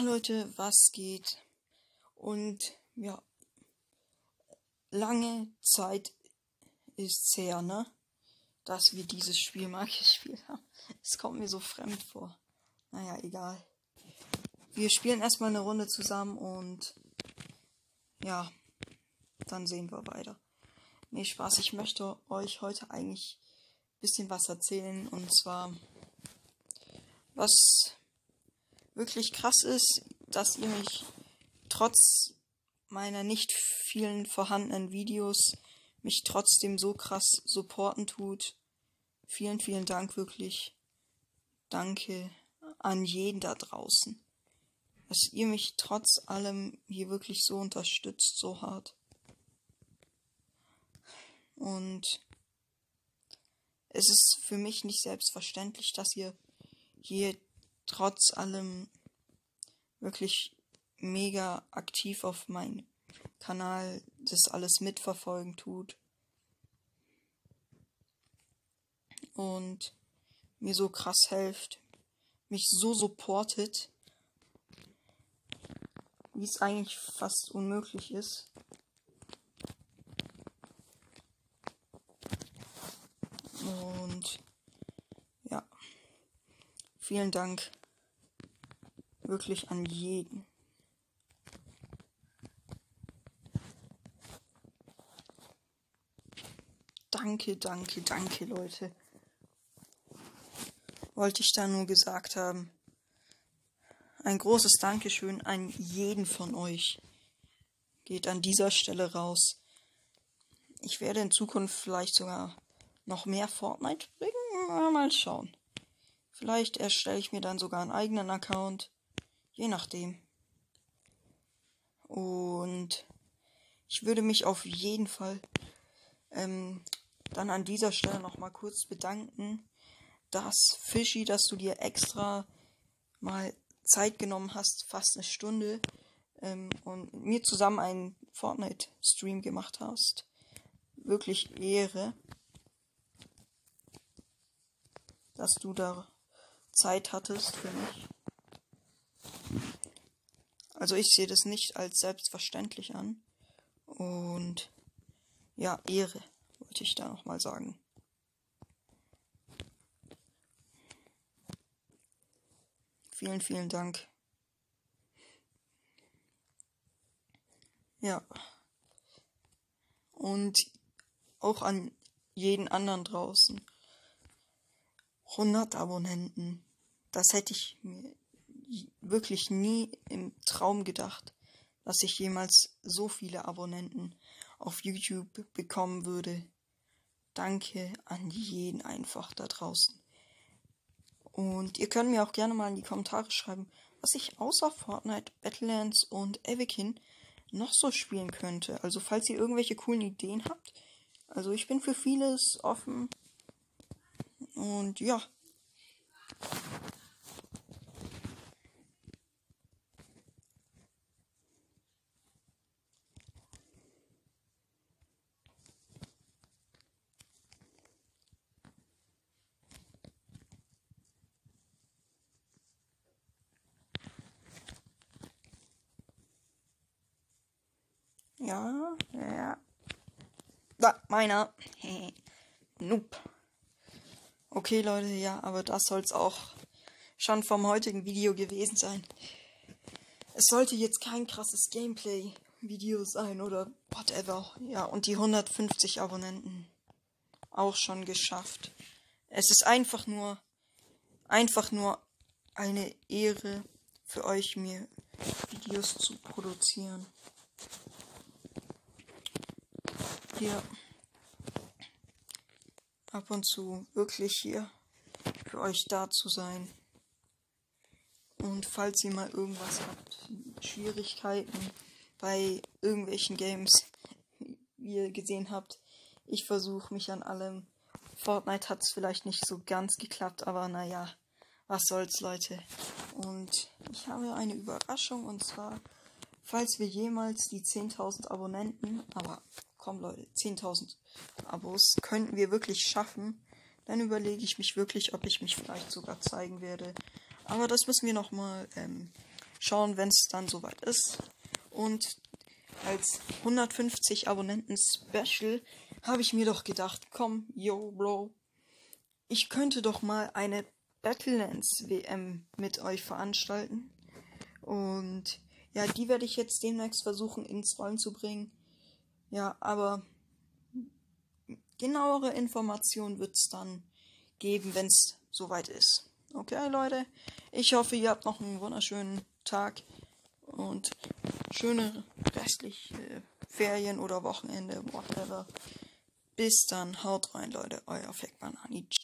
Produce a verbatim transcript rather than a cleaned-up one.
Leute, was geht? Und ja, lange Zeit ist's her, ne? Dass wir dieses Spiel mal gespielt haben. Es kommt mir so fremd vor. Naja, egal. Wir spielen erstmal eine Runde zusammen und ja, dann sehen wir weiter. Nee, Spaß, ich möchte euch heute eigentlich ein bisschen was erzählen. Und zwar, was wirklich krass ist, dass ihr mich trotz meiner nicht vielen vorhandenen Videos mich trotzdem so krass supporten tut. Vielen, vielen Dank wirklich. Danke an jeden da draußen, dass ihr mich trotz allem hier wirklich so unterstützt, so hart. Und es ist für mich nicht selbstverständlich, dass ihr hier trotz allem wirklich mega aktiv auf meinem Kanal das alles mitverfolgen tut. Und mir so krass helft, mich so supportet, wie es eigentlich fast unmöglich ist. Und ja, vielen Dank wirklich an jeden. Danke, danke, danke, Leute. Wollte ich da nur gesagt haben. Ein großes Dankeschön an jeden von euch geht an dieser Stelle raus. Ich werde in Zukunft vielleicht sogar noch mehr Fortnite bringen. Mal schauen. Vielleicht erstelle ich mir dann sogar einen eigenen Account. Je nachdem. Und ich würde mich auf jeden Fall ähm, dann an dieser Stelle nochmal kurz bedanken, dass Fischi, dass du dir extra mal Zeit genommen hast, fast eine Stunde, ähm, und mit mir zusammen einen Fortnite-Stream gemacht hast. Wirklich Ehre, dass du da Zeit hattest für mich. Also ich sehe das nicht als selbstverständlich an. Und ja, Ehre, wollte ich da nochmal sagen. Vielen, vielen Dank. Ja. Und auch an jeden anderen draußen. hundert Abonnenten. Das hätte ich mir wirklich nie im Traum gedacht, dass ich jemals so viele Abonnenten auf YouTube bekommen würde. Danke an jeden einfach da draußen. Und ihr könnt mir auch gerne mal in die Kommentare schreiben, was ich außer Fortnite, Battlelands und Evikin noch so spielen könnte. Also falls ihr irgendwelche coolen Ideen habt. Also ich bin für vieles offen. Und ja. Ja, ja. Da, meiner. Nope. Okay, Leute, ja, aber das soll's auch schon vom heutigen Video gewesen sein. Es sollte jetzt kein krasses Gameplay-Video sein oder whatever. Ja, und die hundertfünfzig Abonnenten auch schon geschafft. Es ist einfach nur, einfach nur eine Ehre für euch, mir Videos zu produzieren. Hier ab und zu wirklich hier für euch da zu sein. Und falls ihr mal irgendwas habt, Schwierigkeiten bei irgendwelchen Games, wie ihr gesehen habt, ich versuche mich an allem. Fortnite hat es vielleicht nicht so ganz geklappt, aber naja, was soll's, Leute. Und ich habe eine Überraschung, und zwar, falls wir jemals die zehntausend Abonnenten, aber komm Leute, zehntausend Abos könnten wir wirklich schaffen, dann überlege ich mich wirklich, ob ich mich vielleicht sogar zeigen werde. Aber das müssen wir nochmal ähm, schauen, wenn es dann soweit ist. Und als hundertfünfzig Abonnenten Special habe ich mir doch gedacht, komm, yo, Bro, ich könnte doch mal eine Battlelands W M mit euch veranstalten. Und ja, die werde ich jetzt demnächst versuchen ins Rollen zu bringen. Ja, aber genauere Informationen wird es dann geben, wenn es soweit ist. Okay, Leute, ich hoffe, ihr habt noch einen wunderschönen Tag und schöne restliche Ferien oder Wochenende, whatever. Bis dann, haut rein, Leute, euer Fakebanani.